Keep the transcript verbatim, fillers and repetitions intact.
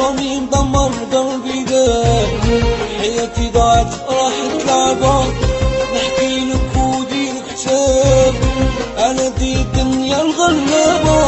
راني مدمر قلبي دار، حياتي ضاعت راحت لعبة، نحكي لك ودير كتاب على دي الدنيا الغلابة.